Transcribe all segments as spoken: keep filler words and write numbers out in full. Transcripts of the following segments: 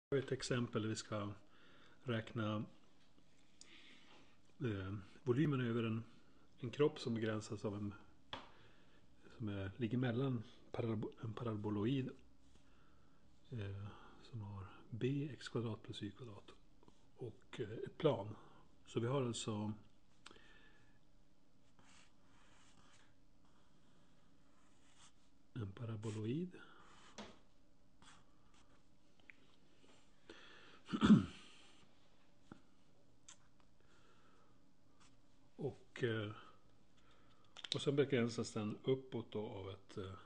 Ett exempel där vi ska räkna eh, volymen över en, en kropp som begränsas av en som är, ligger mellan parabo, en paraboloid eh, som har b x kvadrat plus y kvadrat och eh, ett plan. Så vi har alltså en paraboloid och, eh, och sen begränsas den uppåt då av ett eh,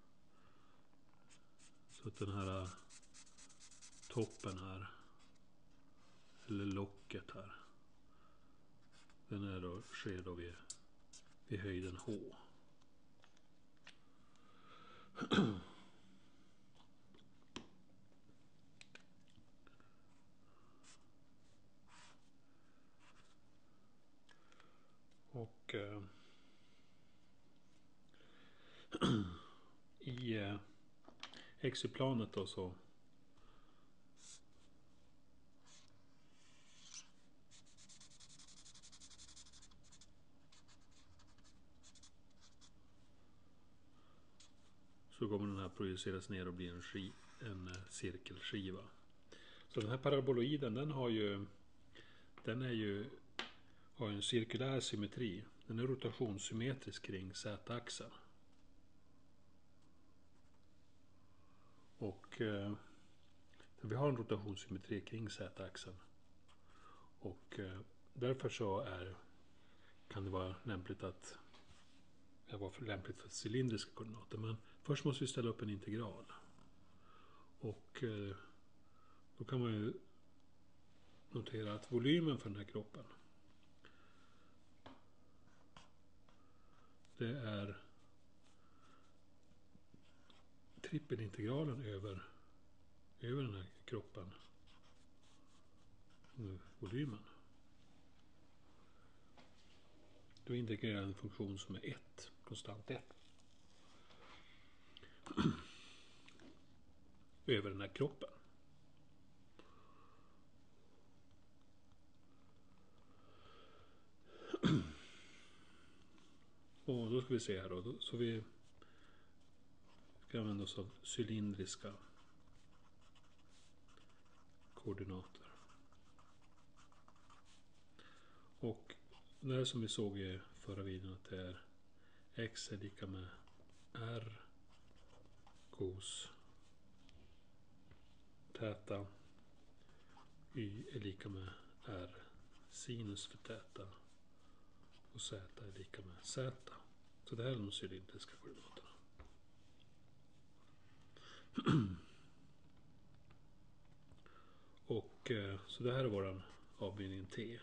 så att den här eh, toppen här eller locket här, den är då, sker då vid, vid höjden h. Och eh, i eh, X Y-planet då så så kommer den här projiceras ner och blir en, ski, en eh, cirkelskiva. Så den här paraboloiden, den har ju den är ju har en cirkulär symmetri. Den är rotationssymmetrisk kring z-axeln. Och eh, vi har en rotationssymmetri kring z-axeln. Och eh, därför så är kan det vara lämpligt att det var för lämpligt för cylindriska koordinater. Men först måste vi ställa upp en integral. Och eh, då kan man ju notera att volymen för den här kroppen, det är trippelintegralen över, över den här kroppen, volymen. Då integrerar en funktion som är ett, konstant ett. Över den här kroppen. Och då ska vi se här då. Så vi ska använda oss av cylindriska koordinater. Och det här som vi såg i förra videon, att det är x är lika med r cos täta, y är lika med r sinus för täta och z är lika med z. Så det här är de cylindriska koordinaterna. Och eh, så det här är våran avbildning t.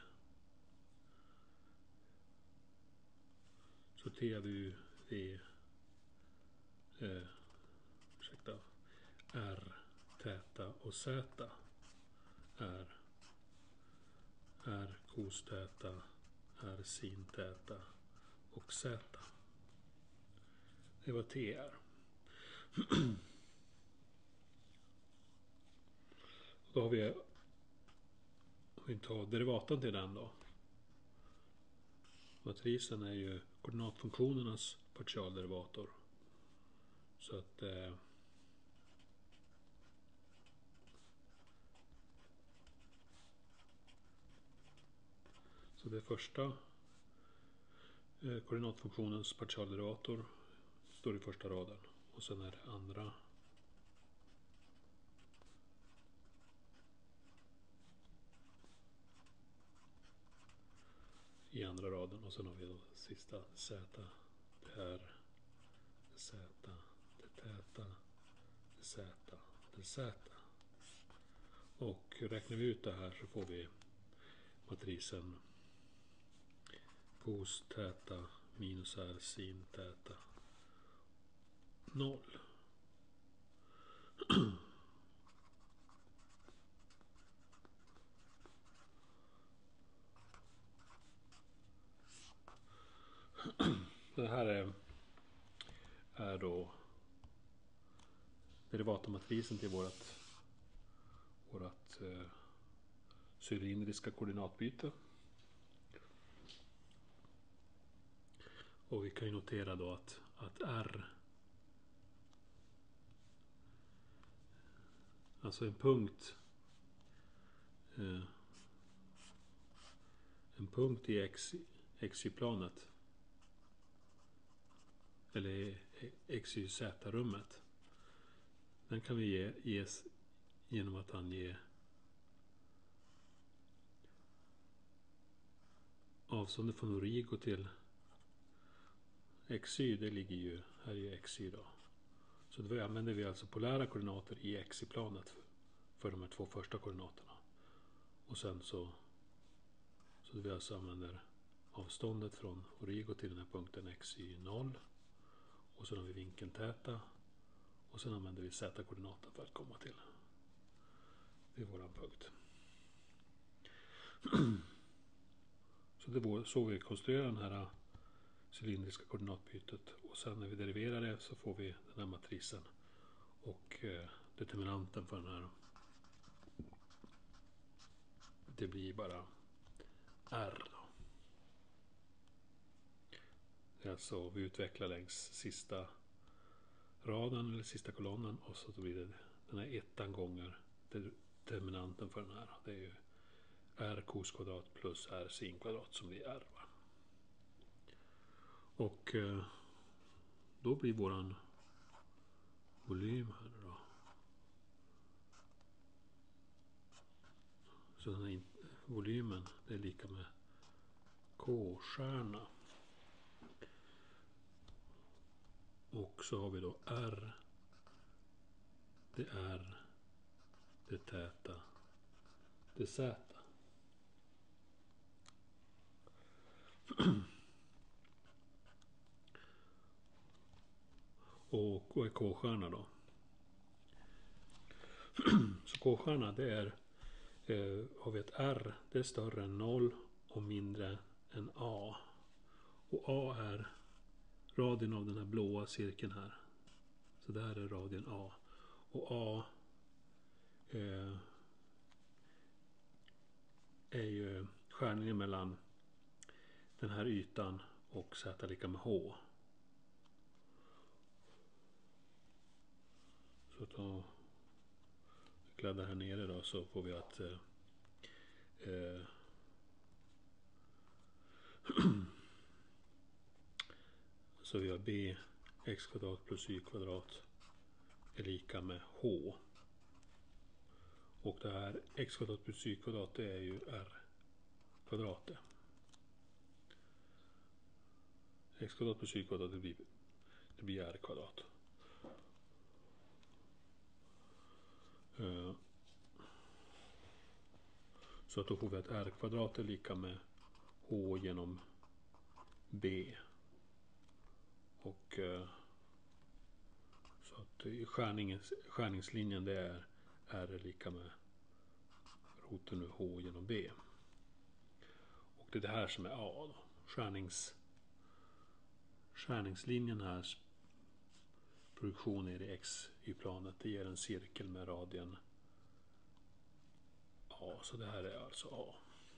Så t är vi v eh, ursäkta, r täta och z är r cos täta, r sin täta och z. Det var t är. Då har vi, om vi tar derivatan till den då. Matrisen är ju koordinatfunktionernas partialderivator. Så att eh, så det första eh, koordinatfunktionens partialderivator står i första raden. Och sen är det andra i andra raden, och sen har vi då sista z, det är det z, det täta, det z, det z. Och räknar vi ut det här så får vi matrisen cos täta minus r sin täta noll. Det här är, är då derivatomatrisen till vårat, vårat cylindriska koordinatbyte. Och vi kan ju notera då att, att R, alltså en punkt, eh, en punkt i x, xy-planet, eller xyz-rummet, den kan vi ge, ges genom att ange avståndet från Origo till xy, det ligger ju, här är ju xy då. Så då använder vi alltså polära koordinater i xy-planet för, för de här två första koordinaterna. Och sen så, så vi alltså använder avståndet från Origo till den här punkten xy noll. Och sen har vi vinkeln täta. Och sen använder vi z-koordinaten för att komma till, till våran punkt. Så det var så vi konstruerar den här cylindriska koordinatbytet. Och sen när vi deriverar det så får vi den här matrisen och eh, determinanten för den här. Det blir bara R då. Det är alltså vi utvecklar längs sista raden eller sista kolonnen och så då blir det den här ettan gånger determinanten för den här. Det är ju R cos kvadrat plus R sin kvadrat som blir R. Va? Och eh, då blir våran volym här då. Så den här volymen, det är lika med K-stjärna. Och så har vi då R. Det är det täta. Det Z. Och vad är K-stjärna då? Så K-stjärna det är eh, har vi ett R, det är större än noll och mindre än A. Och A är radien av den här blåa cirkeln här. Så det här är radien A. Och A eh, är ju skärningen mellan den här ytan och Z lika med H. Så då kladdar här nere då så får vi att eh, eh, så vi har b x kvadrat plus y kvadrat är lika med h. Och det här x kvadrat plus y kvadrat det är ju r kvadrat. X kvadrat plus y kvadrat det blir, det blir r kvadrat. Uh, så att då får vi att r kvadrat är lika med h genom b. Och uh, så att skärningens, skärningslinjen det är r är lika med roten ur h genom b. Och det är det här som är a då. Skärnings, skärningslinjen här produktion är i x-y-planet. Det ger en cirkel med radien a. Så det här är alltså a.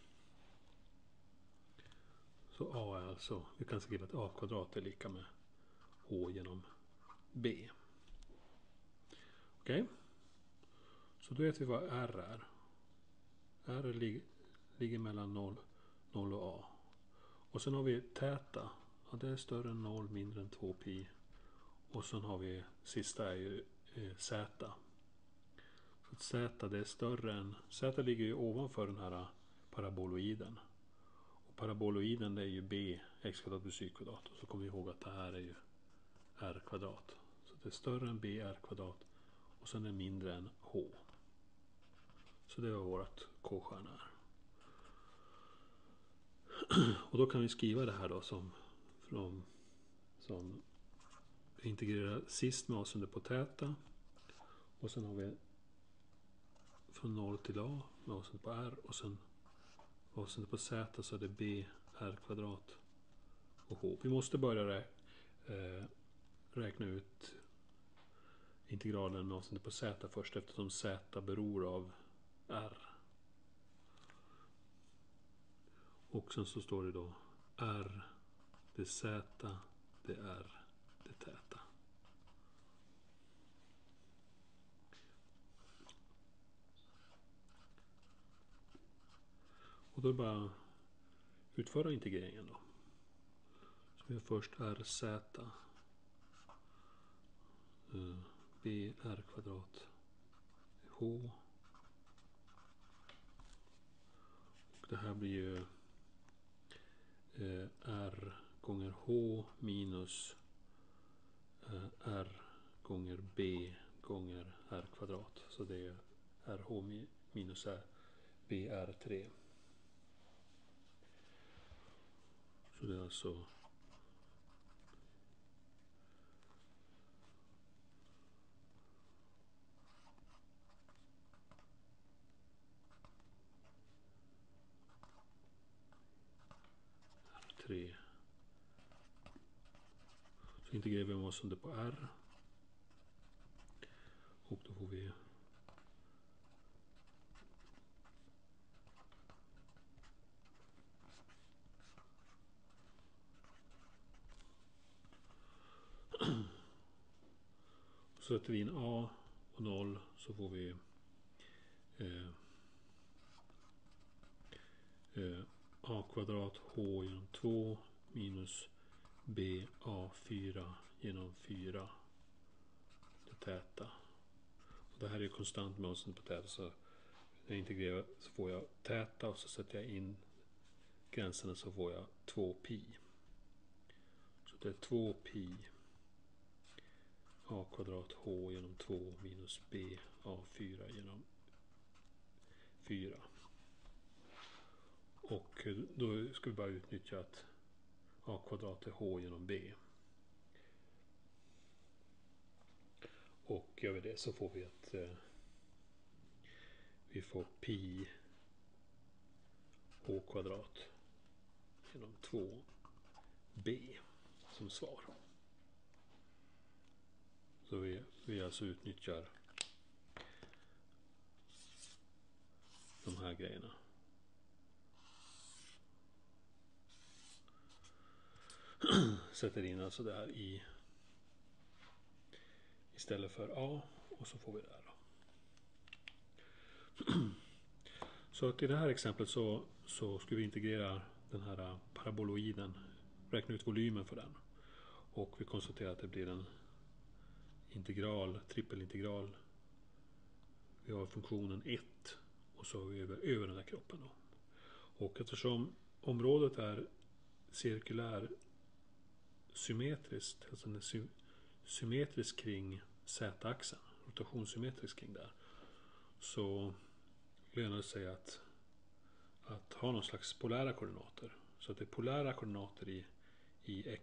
Så a är alltså, vi kan skriva att a kvadrat är lika med h genom b. Okej. Okay. Så då vet vi vad r är. R lig, ligger mellan noll, noll och a. Och sen har vi täta. Ja, det är större än noll, mindre än två pi. Och sen har vi, sista är ju eh, z. Så att z det är större än, z ligger ju ovanför den här paraboloiden. Och paraboloiden det är ju b, x kvadrat plus y kvadrat. Och så kommer vi ihåg att det här är ju r kvadrat. Så det är större än b, r kvadrat. Och sen är det mindre än h. Så det var vårt k-stjärna här. Och då kan vi skriva det här då som, från, som integrerar sist med avseende på täta. Och sen har vi från noll till a med avseende på r. Och sen avseende på z så är det b, r kvadrat och h. Vi måste börja rä, äh, räkna ut integralen med avseende på z först eftersom z beror av r. Och sen så står det då R, det är Z, det är R, det är täta. Och då är det bara utföra integreringen då. Så vi har först R Z B R kvadrat H. Och det här blir ju eh, R gånger H minus eh, R gånger B gånger R kvadrat. Så det är R H minus R B R tre. Så det är alltså R tre. Så integrerar vi oss under på R. Och då får vi så sätter vi in A och noll, så får vi eh, eh, A kvadrat H genom två minus B A fyra genom fyra, det täta. Och det här är konstant med oss på täta, så när jag integrerar så får jag täta och så sätter jag in gränserna så får jag två pi. Så det är två pi A kvadrat H genom två minus B A fyra genom fyra. Och då ska vi bara utnyttja att A kvadrat är H genom B. Och gör vi det så får vi att eh, vi får pi H kvadrat genom två B som svar. Så vi, vi alltså utnyttjar de här grejerna. Sätter in alltså det här i istället för A och så får vi det här då. Så att i det här exemplet så, så ska vi integrera den här paraboloiden, räkna ut volymen för den. Och vi konstaterar att det blir en integral, trippelintegral. Vi har funktionen ett och så har vi över, över den här kroppen då. Och eftersom området är cirkulär symmetriskt, alltså den är sy symmetrisk kring z-axeln, rotationssymmetrisk kring där, så lönar det sig att, att ha någon slags polära koordinater. Så att det är polära koordinater i, i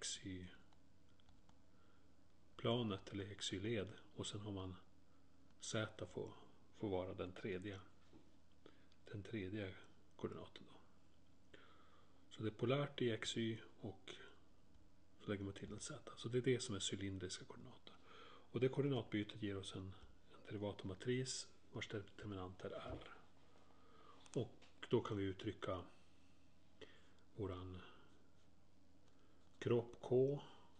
xy-planet eller xy-led, och sen har man z får, får vara den tredje, den tredje koordinaten då. Så det är polärt i xy och så lägger man till en z. Så det är det som är cylindriska koordinater. Och det koordinatbytet ger oss en, en derivatormatris vars determinant är r. Och då kan vi uttrycka våran kropp K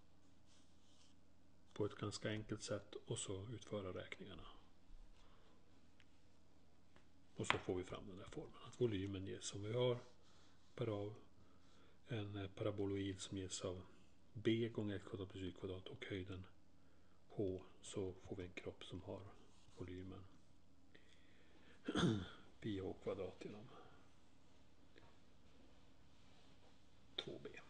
på ett ganska enkelt sätt och så utföra räkningarna. Och så får vi fram den här formen. Att volymen ges som vi har per av en paraboloid som ges av B gånger ett kvadrat plus y kvadrat och höjden H, så får vi en kropp som har volymen pi h kvadrat genom två b.